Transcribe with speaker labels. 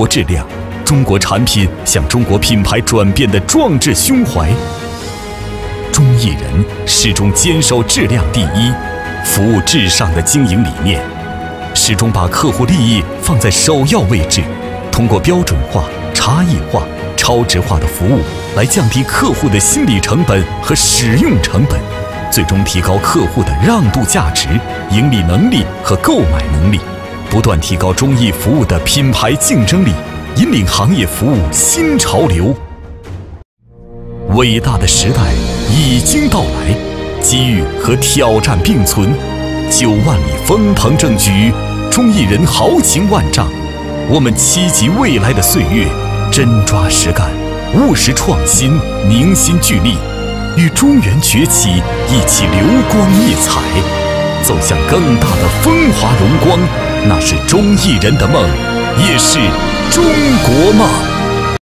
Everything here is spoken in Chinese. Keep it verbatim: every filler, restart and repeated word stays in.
Speaker 1: 国质量、中国产品向中国品牌转变的壮志胸怀。中艺人始终坚守质量第一、服务至上的经营理念，始终把客户利益放在首要位置，通过标准化、差异化、超值化的服务来降低客户的心理成本和使用成本，最终提高客户的让渡价值、盈利能力和购买能力，不断提高中艺服务的品牌竞争力，引领行业服务新潮流。伟大的时代已经到来，机遇和挑战并存。九万里风鹏正举，中艺人豪情万丈。我们期冀未来的岁月，真抓实干，务实创新，凝心聚力，与中原崛起一起流光溢彩，走向更大的风华荣光。那是中艺人的梦，也是中国梦。